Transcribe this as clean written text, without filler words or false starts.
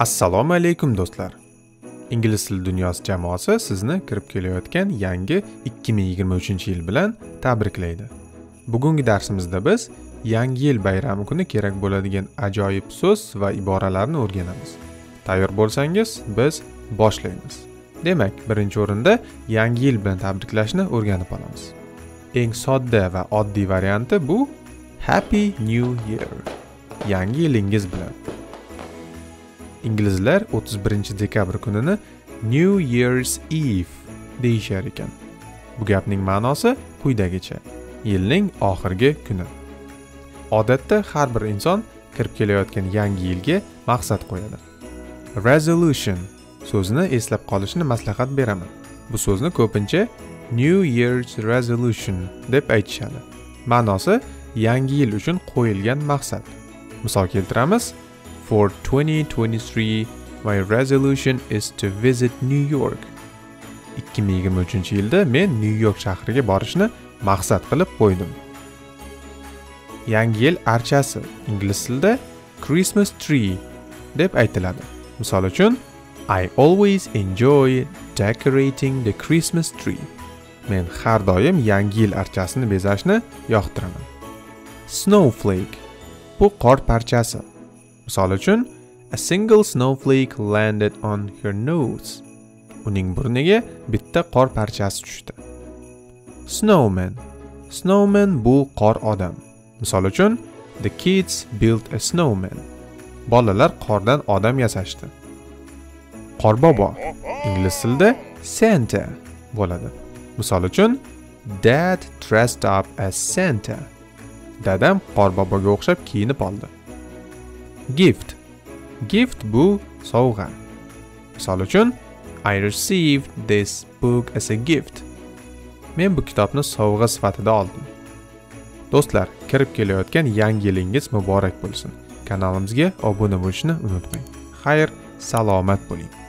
Assalomu alaykum do'stlar. Ingliz tili dunyosi jamoasi sizni kirib kelayotgan yangi 2023-yil bilan tabriklaydi. Bugungi darsimizda biz yangi yil bayrami kuni kerak bo'ladigan ajoyib so'z va iboralarni o'rganamiz. Tayyor bo'lsangiz, biz boshlaymiz. Demak, birinchi o'rinda yangi yil bilan tabriklashni o'rganib olamiz. Eng sodda va oddiy varianti bu Happy New Year. Yangi yilingiz bilan. Inglizlar 31 dekabr kunini New Year's Eve deyishar ekan. Bu gapning ma'nosi quyidagicha: yilning oxirgi kuni. Odatda har bir inson kirib kelayotgan yangi yilga maqsad qo'yadi. Resolution so'zini eslab qolishni maslahat beraman. Bu so'zni ko'pincha New Year's Resolution deb aytishadi. Ma'nosi yangi yil uchun qo'yilgan maqsad. Misol keltiramiz: For 2023, my resolution is to visit New York. 2023-yilda men New York shahriga borishni maqsad qilib qo'ydim. Yangi yil archasi ingliz tilida Christmas tree deb aytiladi. Misol uchun, I always enjoy decorating the Christmas tree. Men har doim yangi yil archasini bezashni yoqtiraman. Snowflake bu qor parchasi. Misol uchun, a single snowflake landed on her nose. Uning burniga bitta qor parchasi tushdi. Snowman. Snowman bu qor odam. Misol uchun, the kids built a snowman. Bolalar qordan odam yasashdi. Qorbobo. Ingliz tilida Santa bo'ladi. Misol uchun, Dad dressed up as Santa. Dadam qorboboga o'xshab kiyinib oldi. Gift. Gift bu sovg'a. Misol uchun, I received this book as a gift. Men bu kitobni sovg'a sifatida oldim. Do'stlar, kirib kelayotgan yangi yilingiz muborak bo'lsin. Kanalimizga obuna bo'lishni unutmang. Xayr, salomat bo'ling.